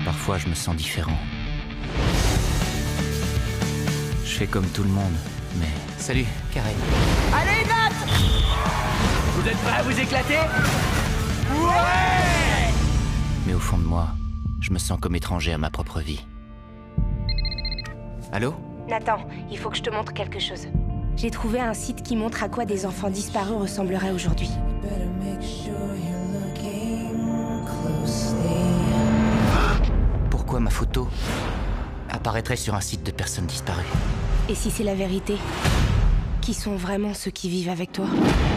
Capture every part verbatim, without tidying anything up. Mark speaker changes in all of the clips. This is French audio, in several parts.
Speaker 1: Parfois, je me sens différent. Je fais comme tout le monde, mais... Salut, Karen.
Speaker 2: Allez, Nat! Vous êtes prêts à vous éclater? Ouais!
Speaker 1: Mais au fond de moi, je me sens comme étranger à ma propre vie. Allô?
Speaker 3: Nathan, il faut que je te montre quelque chose. J'ai trouvé un site qui montre à quoi des enfants disparus ressembleraient aujourd'hui.
Speaker 1: Pourquoi ma photo apparaîtrait sur un site de personnes disparues?
Speaker 3: Et si c'est la vérité? Qui sont vraiment ceux qui vivent avec toi?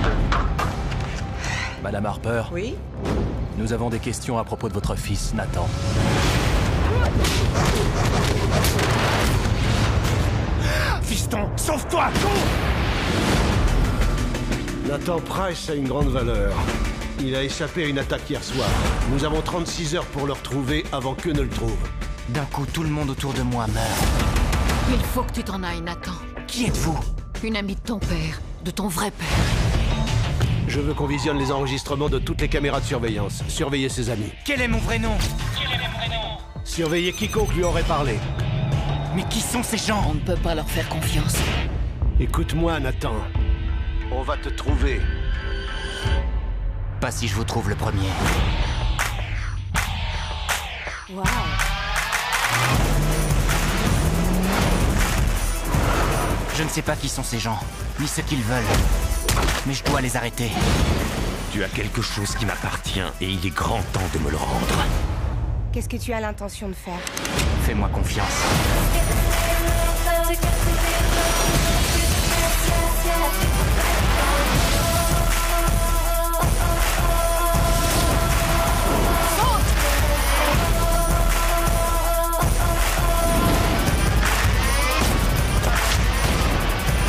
Speaker 4: Madame Harper?
Speaker 5: Oui?
Speaker 4: Nous avons des questions à propos de votre fils, Nathan.
Speaker 6: Fiston, sauve-toi!
Speaker 7: Nathan Price a une grande valeur. Il a échappé à une attaque hier soir. Nous avons trente-six heures pour le retrouver avant qu'eux ne le trouvent.
Speaker 1: D'un coup, tout le monde autour de moi meurt.
Speaker 8: Il faut que tu t'en ailles, Nathan.
Speaker 1: Qui êtes-vous?
Speaker 8: Une amie de ton père, de ton vrai père.
Speaker 7: Je veux qu'on visionne les enregistrements de toutes les caméras de surveillance. Surveillez ses amis.
Speaker 1: Quel est mon vrai nom?
Speaker 7: Surveillez quiconque lui aurait parlé.
Speaker 1: Mais qui sont ces gens?
Speaker 8: On ne peut pas leur faire confiance.
Speaker 7: Écoute-moi, Nathan. On va te trouver.
Speaker 1: Pas si je vous trouve le premier.
Speaker 3: Waouh!
Speaker 1: Je ne sais pas qui sont ces gens, ni ce qu'ils veulent. Mais je dois les arrêter.
Speaker 6: Tu as quelque chose qui m'appartient et il est grand temps de me le rendre.
Speaker 3: Qu'est-ce que tu as l'intention de faire?
Speaker 1: Fais-moi confiance.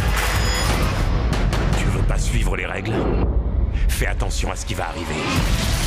Speaker 6: Tu veux pas suivre les règles? Fais attention à ce qui va arriver.